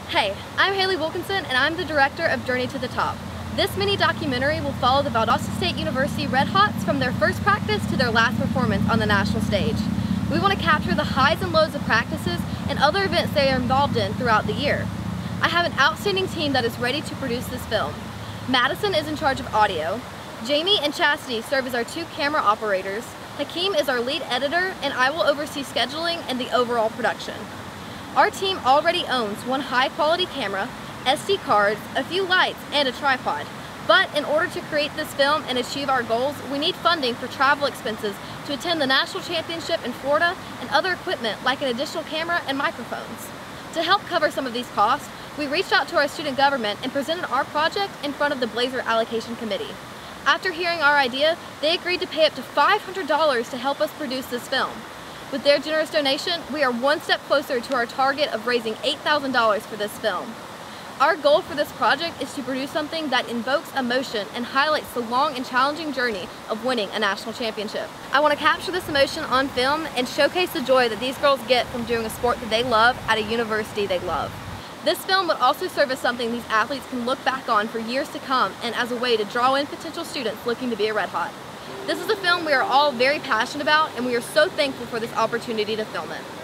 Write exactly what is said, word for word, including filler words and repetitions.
Hey, I'm Haley Wilkinson and I'm the director of Journey to the Top. This mini documentary will follow the Valdosta State University Red Hots from their first practice to their last performance on the national stage. We want to capture the highs and lows of practices and other events they are involved in throughout the year. I have an outstanding team that is ready to produce this film. Madison is in charge of audio, Jamie and Chastity serve as our two camera operators, Hakeem is our lead editor, and I will oversee scheduling and the overall production. Our team already owns one high-quality camera, S D cards, a few lights, and a tripod. But in order to create this film and achieve our goals, we need funding for travel expenses to attend the National Championship in Florida and other equipment like an additional camera and microphones. To help cover some of these costs, we reached out to our student government and presented our project in front of the Blazer Allocation Committee. After hearing our idea, they agreed to pay up to five hundred dollars to help us produce this film. With their generous donation, we are one step closer to our target of raising eight thousand dollars for this film. Our goal for this project is to produce something that invokes emotion and highlights the long and challenging journey of winning a national championship. I want to capture this emotion on film and showcase the joy that these girls get from doing a sport that they love at a university they love. This film would also serve as something these athletes can look back on for years to come and as a way to draw in potential students looking to be a Red Hot. This is a film we are all very passionate about, and we are so thankful for this opportunity to film it.